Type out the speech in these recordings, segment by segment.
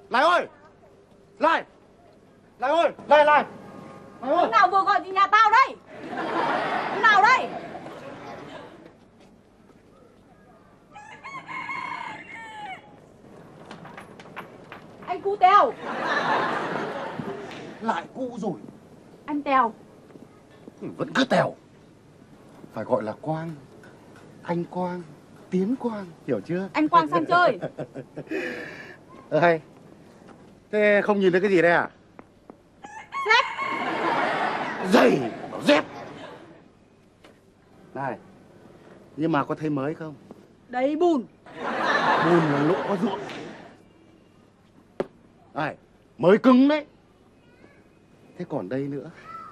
Lại ơi! Lại! Lại ơi! Lại lại! Thằng nào vừa gọi thì nhà tao đây? Thằng nào đây? Anh cu Tèo. Lại cụ rồi. Anh Tèo. Vẫn cứ Tèo. Phải gọi là Quang. Anh Quang, Tiến Quang, hiểu chưa? Anh Quang sang chơi. Hay. Thế không nhìn thấy cái gì đây à? Dép. Giày, dép. Này, nhưng mà có thấy mới không? Đầy bùn. Bùn là lỗ có ruộng. Này, mới cứng đấy. Thế còn đây nữa.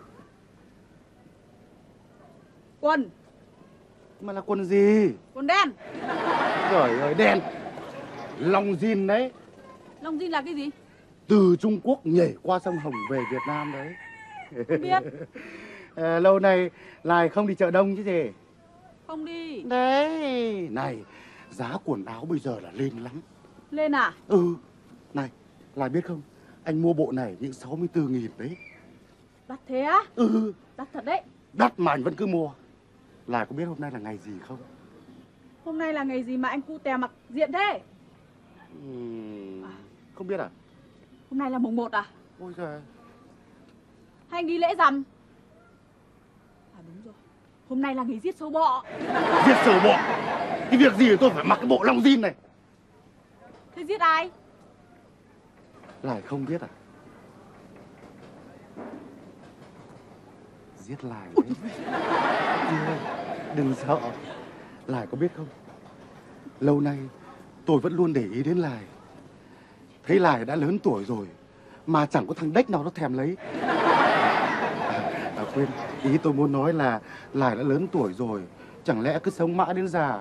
Quần. Mà là quần gì? Quần đen. Trời ơi, đen. Long jean đấy. Long jean là cái gì? Từ Trung Quốc nhảy qua sông Hồng về Việt Nam đấy. Biết. Lâu nay lại không đi chợ đông chứ gì. Không đi. Đấy. Này, giá quần áo bây giờ là lên lắm. Lên à? Ừ. Này, lại biết không? Anh mua bộ này những 64.000 đấy. Đắt thế á? Ừ. Đắt thật đấy. Đắt mà anh vẫn cứ mua. Lại có biết hôm nay là ngày gì không? Hôm nay là ngày gì mà anh cu Tèo mặc diện thế? Không biết à? Hôm nay là mùng 1 à? Ôi giời. Hay anh đi lễ rằm? À đúng rồi. Hôm nay là ngày giết sâu bọ. Giết sâu bọ? Cái việc gì tôi phải mặc cái bộ long jean này? Thế giết ai? Lại không biết à? Giết Lại đấy. Đừng sợ. Lại có biết không? Lâu nay tôi vẫn luôn để ý đến Lại. Thấy Lại đã lớn tuổi rồi mà chẳng có thằng đếch nào nó thèm lấy. Quên, ý tôi muốn nói là Lại đã lớn tuổi rồi, chẳng lẽ cứ sống mãi đến già?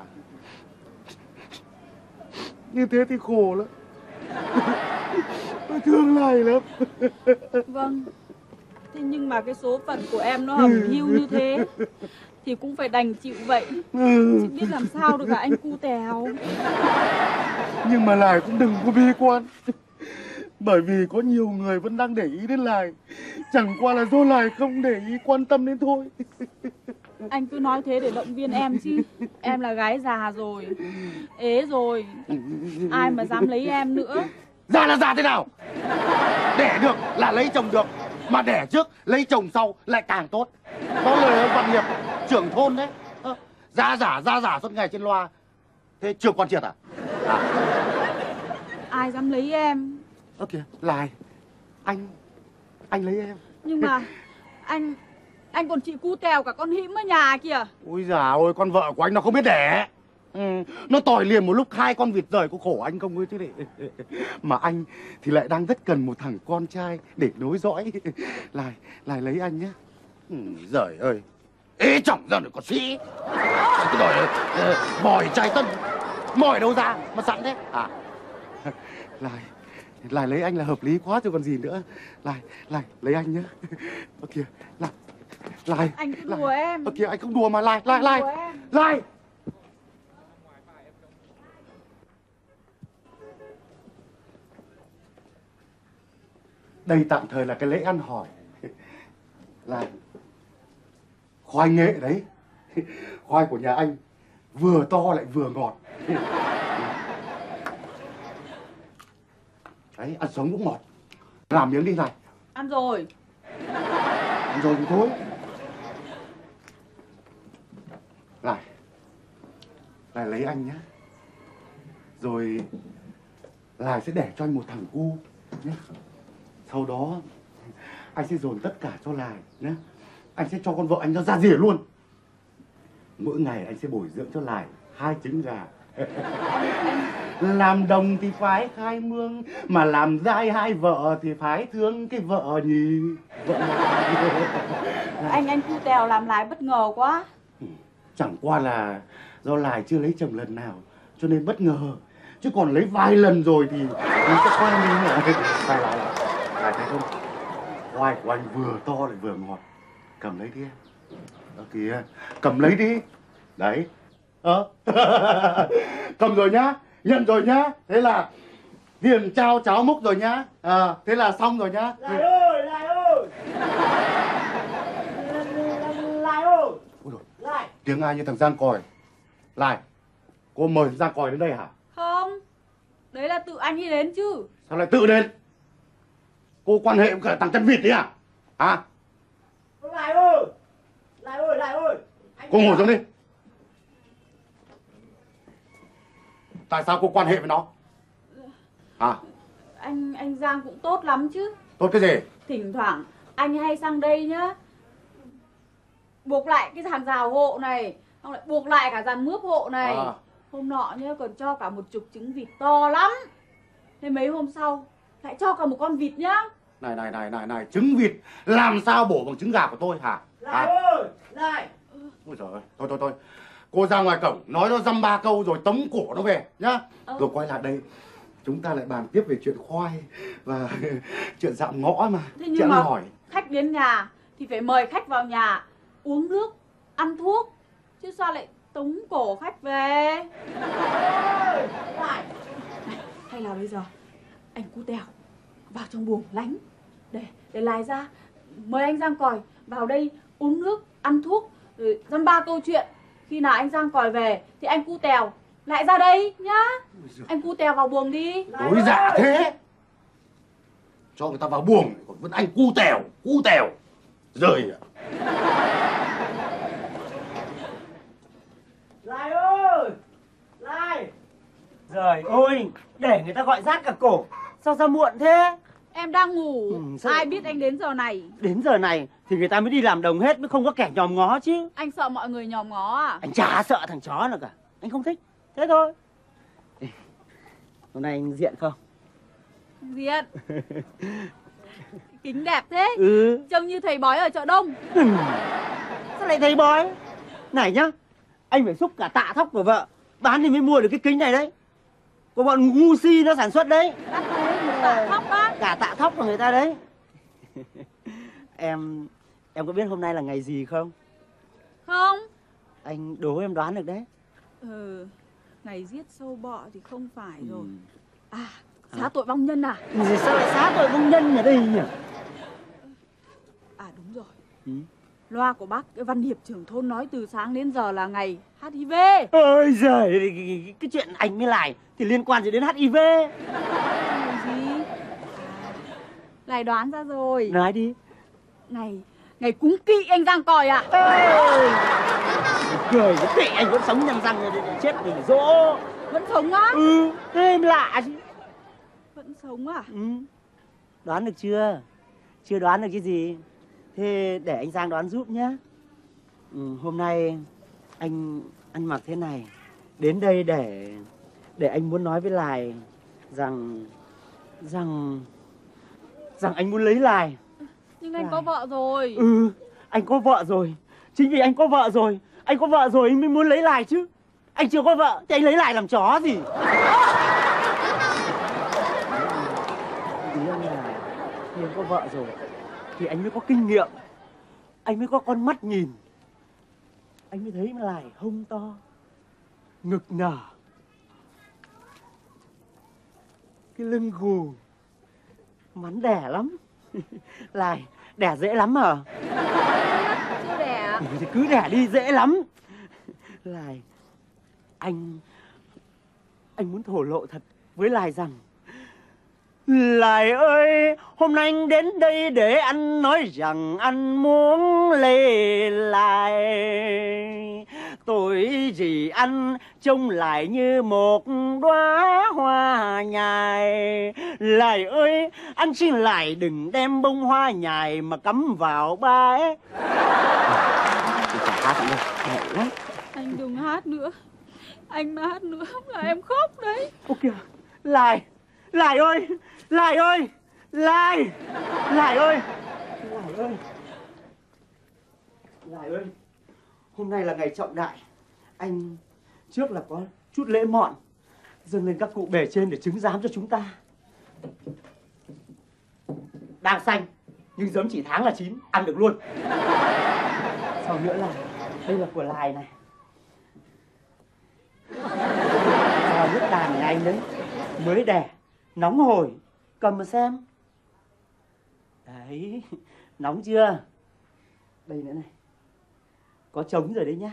Như thế thì khổ lắm. Tôi thương Lại lắm. Vâng. Thế nhưng mà cái số phận của em nó hầm hiu như thế thì cũng phải đành chịu vậy. Chị biết làm sao được cả anh cu Tèo. Nhưng mà Lại cũng đừng có bi quan. Bởi vì có nhiều người vẫn đang để ý đến Lại. Chẳng qua là do Lại không để ý quan tâm đến thôi. Anh cứ nói thế để động viên em chứ. Em là gái già rồi, ế rồi, ai mà dám lấy em nữa. Già là già thế nào? Đẻ được là lấy chồng được, mà đẻ trước lấy chồng sau lại càng tốt. Đó lời ông Văn Hiệp, trưởng thôn đấy. Ra giả suốt ngày trên loa. Thế chưa quan triệt à? Ai dám lấy em? Ơ kìa, Lại, anh lấy em. Nhưng mà anh còn chị cu Tèo cả con Hĩm ở nhà kìa. Ôi già ôi, con vợ của anh nó không biết đẻ. Nó tỏi liền một lúc 2 con vịt rời, có khổ anh không ơi chứ đấy. Mà anh thì lại đang rất cần một thằng con trai để nối dõi. Lại lấy anh nhé. Giời ơi, ế trọng ra rồi còn sĩ. Cái đòi mỏi trai tân, mỏi đâu ra mà sẵn thế à? Lại lấy anh là hợp lý quá chứ còn gì nữa. Lại lấy anh nhé. Ơ kìa, Lại Anh cứ đùa em. Ơ kìa, anh không đùa mà. Lại. Đây tạm thời là cái lễ ăn hỏi. Là khoai nghệ đấy. Khoai của nhà anh vừa to lại vừa ngọt. Đấy, ăn sống cũng ngọt. Làm miếng đi Lại. Ăn rồi. Ăn rồi thì thôi. Lại lấy anh nhé. Rồi Lại sẽ đẻ cho anh một thằng cu nhé. Sau đó anh sẽ dồn tất cả cho Lại nhé. Anh sẽ cho con vợ anh nó ra rỉa luôn. Mỗi ngày anh sẽ bồi dưỡng cho Lại 2 trứng gà. Làm đồng thì phái khai mương, mà làm dai 2 vợ thì phái thương cái vợ nhì. Anh cu Tèo làm Lại bất ngờ quá. Chẳng qua là do Lại chưa lấy chồng lần nào cho nên bất ngờ. Chứ còn lấy vài lần rồi thì mình sẽ khoai mình lại thấy không? Khoai của anh vừa to lại vừa ngọt. Cầm lấy đi em. Đó kìa, cầm lấy đi. Đấy. Cầm rồi nhá, nhận rồi nhá. Thế là Tiền trao cháo múc rồi nhá. Thế là xong rồi nhá. Lại ơi, lại ơi. Lại ơi. Ôi dồi, Lại. tiếng ai như thằng Giang Còi. Lại, cô mời Giang Còi đến đây hả? Không, đấy là tự anh ấy đến chứ. Sao lại tự đến? Cô quan hệ với cả thằng chân vịt đấy à? Hả? Lại ơi. Lại ơi, lại ơi. Cô ngồi xuống đi. Tại sao cô quan hệ với nó? À, Anh Giang cũng tốt lắm chứ. tốt cái gì? Thỉnh thoảng anh hay sang đây nhá, buộc lại cái hàng rào hộ này, xong lại buộc lại cả dàn mướp hộ này. Hôm nọ nhá còn cho cả một chục trứng vịt to lắm. Thế mấy hôm sau lại cho cả một con vịt nhá. Này, trứng vịt làm sao bổ bằng trứng gà của tôi hả? Lại ơi, lại. Ôi giời ơi, thôi. Cô ra ngoài cổng nói nó dăm ba câu rồi tống cổ nó về nhá. Rồi quay lại đây. Chúng ta lại bàn tiếp về chuyện khoai và chuyện dạo ngõ mà. Thế nhưng mà hỏi khách đến nhà thì phải mời khách vào nhà uống nước, ăn thuốc, chứ sao lại tống cổ khách về? Lại. Hay là bây giờ anh Cu Tèo vào trong buồng lánh để lại ra mời anh Giang Còi vào đây uống nước, ăn thuốc, rồi dăm ba câu chuyện. Khi nào anh Giang Còi về thì anh Cu Tèo lại ra đây nhá. Anh Cu Tèo vào buồng đi. Đối dạ thế. Cho người ta vào buồng còn vẫn anh cu tèo. Rời ạ. Lại ơi. Lại. Trời ơi, để người ta gọi rát cả cổ. Sao ra muộn thế? Em đang ngủ. Sao Ai biết anh đến giờ này? Đến giờ này thì người ta mới đi làm đồng hết, mới không có kẻ nhòm ngó chứ. Anh sợ mọi người nhòm ngó à? Anh chả sợ thằng chó nào cả. Anh không thích. Thế thôi. Hôm nay anh diện không? Diện. Kính đẹp thế. Trông như thầy bói ở chợ Đông. Sao lại thầy bói? Này nhá, anh phải xúc cả tạ thóc của vợ bán thì mới mua được cái kính này đấy. Của bọn ngu si nó sản xuất đấy. Đắt thế, một tạ thóc á. Cả tạ thóc của người ta đấy. Em có biết hôm nay là ngày gì không? Không. Anh đố em đoán được đấy. Ngày giết sâu bọ thì không phải rồi. Xá tội vong nhân à? Sao lại xá tội vong nhân ở đây nhỉ? À đúng rồi. Loa của bác cái Văn Hiệp trưởng thôn nói từ sáng đến giờ là ngày HIV. Ôi giời, cái chuyện anh mới lại thì liên quan gì đến HIV? Ngày gì? Lại đoán ra rồi. Nói đi. Ngày cúng kỵ anh Giang Còi ạ. Cười cái kỵ anh vẫn sống nhăn răng để chết mình dỗ. Vẫn sống á? Thế em lạ chứ. Vẫn sống à? Đoán được chưa? Chưa đoán được cái gì? Thế để anh Giang đoán giúp nhá. Hôm nay anh ăn mặc thế này đến đây để anh muốn nói với Lài rằng anh muốn lấy Lài. Nhưng anh có vợ rồi. Anh có vợ rồi. Chính vì anh có vợ rồi, anh mới muốn lấy Lài chứ. Anh chưa có vợ thì anh lấy Lài làm chó gì? Ý anh là khi anh có vợ rồi thì anh mới có kinh nghiệm, anh mới có con mắt nhìn, anh mới thấy Lài hông to, ngực nở, cái lưng gù, mắn đẻ lắm. Lài đẻ dễ lắm hả? Chưa đẻ. Thì cứ đẻ đi, dễ lắm. Lài, anh muốn thổ lộ thật với Lài rằng Lài ơi, hôm nay anh đến đây để anh nói rằng anh muốn lấy Lài. Tôi chỉ anh trông lại như một đóa hoa nhài. Lài ơi, anh xin Lài đừng đem bông hoa nhài mà cắm vào bãi. Anh đừng hát nữa. Anh mà hát nữa là em khóc đấy. Ô kìa, Lài ơi, Lài ơi, Lài ơi, hôm nay là ngày trọng đại. Anh trước là có chút lễ mọn dâng lên các cụ bề trên để chứng giám cho chúng ta. Đang xanh nhưng giấm chỉ tháng là chín, ăn được luôn. Sau nữa là đây là của Lài này. Nước đàn này anh đấy, mới đẻ Nóng hổi, cầm mà xem. Đấy, nóng chưa? Đây nữa này. Có trống rồi đấy nhá.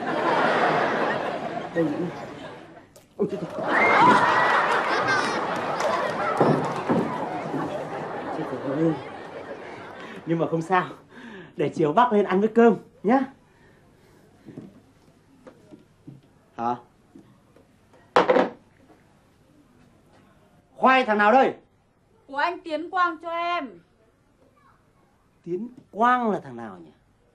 Đây nữa này. Ôi trời ơi. Trời ơi. Nhưng mà không sao. Để chiều bắc lên ăn với cơm nhá. Hả? Khoai thằng nào đây? Của anh Tiến Quang cho em. Tiến Quang là thằng nào nhỉ?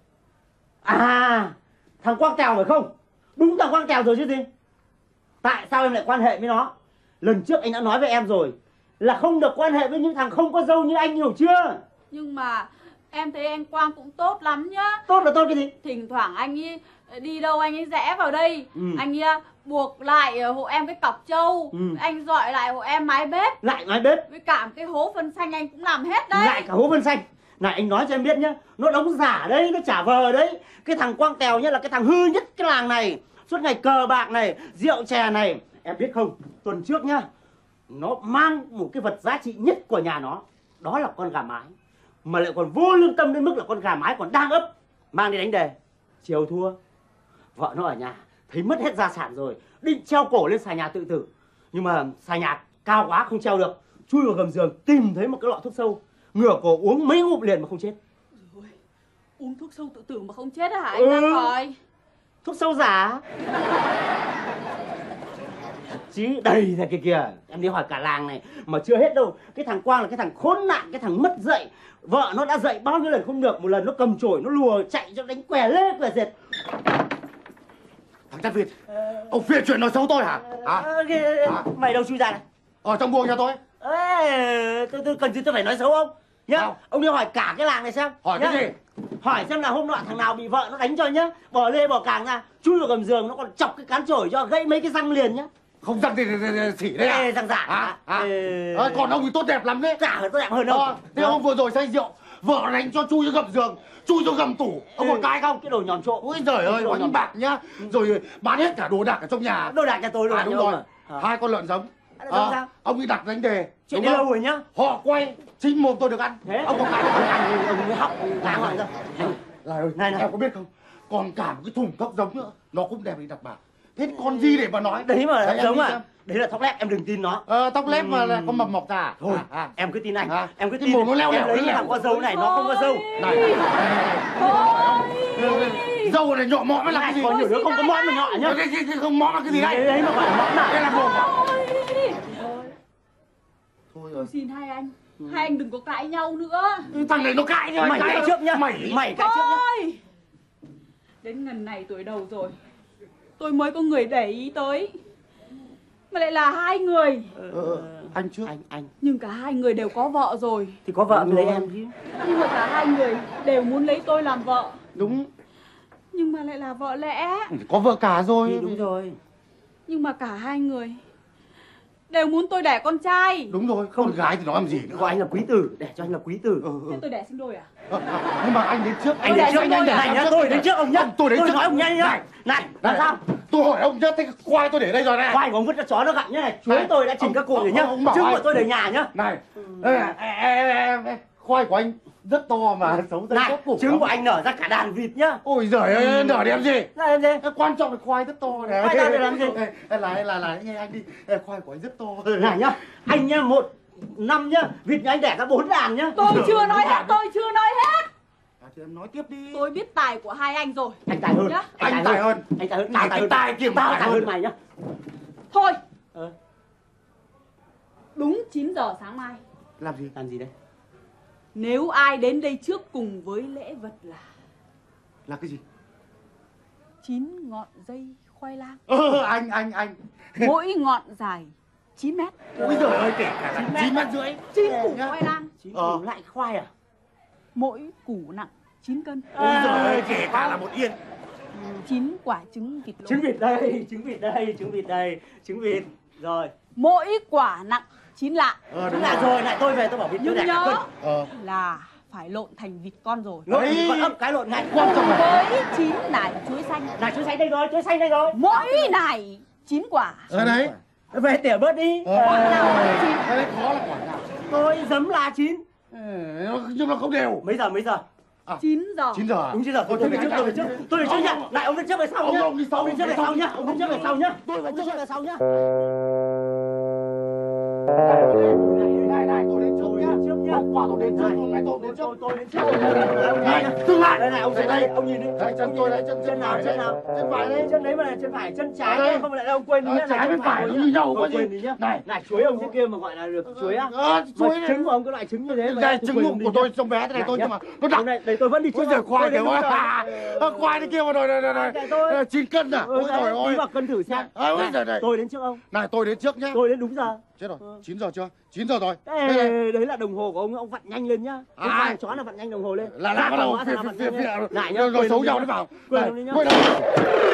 À, thằng Quang Tèo phải không? Đúng thằng Quang Tèo rồi chứ gì. Tại sao em lại quan hệ với nó? Lần trước anh đã nói với em rồi là không được quan hệ với những thằng không có dâu như anh, hiểu chưa? Nhưng mà em thấy anh Quang cũng tốt lắm nhá. Tốt là tốt cái gì? Thỉnh thoảng anh ấy đi đâu anh ấy rẽ vào đây. Anh ấy buộc lại hộ em cái cọc trâu. Anh dọi lại hộ em mái bếp. Lại mái bếp? Với cả cái hố phân xanh anh cũng làm hết đấy. Lại cả hố phân xanh. Này anh nói cho em biết nhá, nó đóng giả đấy, nó trả vờ đấy. Cái thằng Quang Tèo nhá là cái thằng hư nhất cái làng này. Suốt ngày cờ bạc này, rượu chè này. Em biết không, tuần trước nhá, nó mang một cái vật giá trị nhất của nhà nó. Đó là con gà mái. Mà lại còn vô lương tâm đến mức là con gà mái còn đang ấp. Mang đi đánh đề. Chiều thua. Vợ nó ở nhà thấy mất hết gia sản rồi, định treo cổ lên xà nhà tự tử. Nhưng mà xà nhà cao quá không treo được. Chui vào gầm giường tìm thấy một cái lọ thuốc sâu, ngửa cổ uống mấy ngụm liền mà không chết. Ôi, uống thuốc sâu tự tử mà không chết hả anh Giang Còi? Thuốc sâu giả. Chứ đầy ra kia kìa. Em đi hỏi cả làng này mà chưa hết đâu. Cái thằng Quang là cái thằng khốn nạn, cái thằng mất dạy. Vợ nó đã dạy bao nhiêu lần không được. Một lần nó cầm chổi nó lùa chạy cho đánh què lê què dệt. Thằng Trăn Việt, ông phiền chuyện nói xấu tôi hả? Mày đâu chui ra này? Ở trong buồng nhà tôi. Ê, tôi cần gì tôi phải nói xấu ông nhá. Sao? Ông đi hỏi cả cái làng này xem. Hỏi nhá. cái gì? Hỏi xem là hôm nọ thằng nào bị vợ nó đánh cho nhá. Bỏ lê bỏ càng ra, chui vào gầm giường nó còn chọc cái cán chổi cho gãy mấy cái răng liền nhá. Không răng thì xỉ đấy à? Ê, răng giả. Còn ông thì tốt đẹp lắm đấy. Giả tốt đẹp hơn đâu. Thế ông vừa rồi say rượu, vợ đánh cho chui vào gầm giường, chui vào gầm tủ. Ông còn cãi không? Cái đồ nhòm trộm. Ôi giời ơi, đánh bạc nhá. Rồi bán hết cả đồ đạc ở trong nhà. Đồ đạc nhà tôi, đồ đạc đúng nhà ông rồi. à? Hai con lợn giống. Sao? Ông đi đặt đánh đề. Chuyện đi lâu rồi nhá. Họ quay, chính mồm tôi được ăn. Thế? Ông có cãi không? Ông mới học đáng rồi. Này ơi, này em có biết không? Còn cả một cái thùng cốc giống nữa, nó cũng đẹp đi đặt bạc. Thế còn gì để mà nói? Đấy mà đấy, giống à? Đấy là tóc lép, em đừng tin nó. Tóc lép mà là con mập mọc ra. Thôi, em cứ tin anh. Em cứ cái tin. mồm nó leo em lẻo lấy thằng có dâu này, nó không có dâu. Này. Dâu này nhọ mõm là cái gì? Có nhiều đứa không có mõm mà nhọ nhá. Cái không mõm là cái gì đấy? Đấy mà gọi là mõm à? Đây là mồm à? Thôi Tôi rồi. xin hai anh. Hai anh đừng có cãi nhau nữa. Thằng này nó cãi rồi. Mày cãi trước nhá. Mày cãi trước nhá. Thôi. Đến ngần này tuổi đầu rồi, tôi mới có người để ý tới. Mà lại là hai người. Anh trước. Anh. Nhưng cả hai người đều có vợ rồi. Thì có vợ mới lấy em chứ. Nhưng mà cả hai người đều muốn lấy tôi làm vợ. Đúng. Nhưng mà lại là vợ lẽ. Có vợ cả rồi. Thì đúng rồi. Nhưng mà cả hai người đều muốn tôi đẻ con trai. Đúng rồi, con gái thì nói làm gì nữa. Gọi anh là quý tử, để cho anh là quý tử. Thế tôi đẻ sinh đôi à? Nhưng mà anh đến trước. Anh đến trước, anh nhá, tôi đến trước ông nhá. Tôi đến trước. Nói ông nhanh nhá. Này, làm sao? Tôi hỏi ông nhá, thế khoai tôi để đây rồi này. Khoai của ông vứt cho chó nó gặm nhá này. Chuối tôi đã chỉnh các cụ rồi nhá. Trứng của tôi để nhà nhá. Này, khoai của anh rất to mà xấu ra này, trứng của anh nở ra cả đàn vịt nhá. Ôi giời ơi, nở đẹp gì? Làm gì? Quan trọng là khoai rất to này. Khoai to để làm gì? Là nghe anh đi. Khoai của anh rất to. Này nhá, anh nhá, 1 năm nhá, vịt nhà anh đẻ ra 4 đàn nhá. Tôi chưa nói hết, tôi chưa nói hết. Thì em nói tiếp đi. Tôi biết tài của hai anh rồi. Anh tài hơn. Nhá. Anh tài hơn. Anh tài hơn. Cái tài kia tao tài hơn mày nhá. Thôi. Đúng 9 giờ sáng mai. Làm gì? Làm gì đấy? Nếu ai đến đây trước cùng với lễ vật Là cái gì? 9 ngọn dây khoai lang. Anh. Mỗi ngọn dài 9 mét. Ôi giời ơi, kể cả là 9 mét rưỡi. 9 củ khoai lang. Lại khoai à? Mỗi củ nặng 9 cân. Ôi giời ơi, kể cả là 1 yên. 9 quả trứng vịt lộn. Trứng vịt đây, trứng vịt đây, trứng vịt đây, trứng vịt. Rồi. Mỗi quả nặng 9 lạng. Đúng là rồi, lại tôi về tôi bảo vịt Nhưng tôi nhớ là phải lộn thành vịt con rồi. Lộn con ấp cái lộn ngay. Quan trọng là Với 9 nải chuối xanh. Này chuối xanh đây rồi, chuối xanh đây rồi. Mỗi nải 9 quả. đấy. Về tỉa bớt đi. Cái đấy khó là quả nào? Tôi giấm là 9. Nhưng mà không đều. Mấy giờ? 9 giờ. 9 giờ à? Đúng 9 giờ. Tôi về trước. Tôi về trước nhá. Lại ông về trước về sau nhá. Ông đi sau. Ông về trước về sau nhá. Ông về trước về sau nhá. Tôi về trước về sau nhá. Này, tôi đến trước nhá. Hôm qua tôi đến trước, hôm nay tôi đến trước. Tôi đến trước. Này, dừng lại. Đây này, ông đây, ông nhìn đi. Đấy, chân tôi đấy, chân nào? Chân phải đấy. Chân đấy mà là chân phải, chân trái đấy. Không lại ông quên đi nhá. Trái bên phải nó như nhau có gì. Quên đi nhá. Này, chuối ông thế kia mà gọi là được chuối á. chuối trứng của ông cái loại trứng như thế. đây trứng của tôi trông bé thế này tôi nhưng mà nó đặc. Đây tôi vẫn đi trước. Ôi khoai kìa ôi. Khoai thế kia mà rồi 9 cân à? Ôi trời ơi. Đi vào cân thử xem. Ôi trời ơi. Tôi đến trước ông. Này, tôi đến trước nhá. Tôi đến đúng giờ. Chết rồi, 9 giờ chưa? 9 giờ rồi. Đấy là đồng hồ của ông vặn nhanh lên nhá. Không phải chó là vặn nhanh đồng hồ lên. Là bắt đầu lại nhá. rồi xấu nhau đấy vào. Quên đi nhá.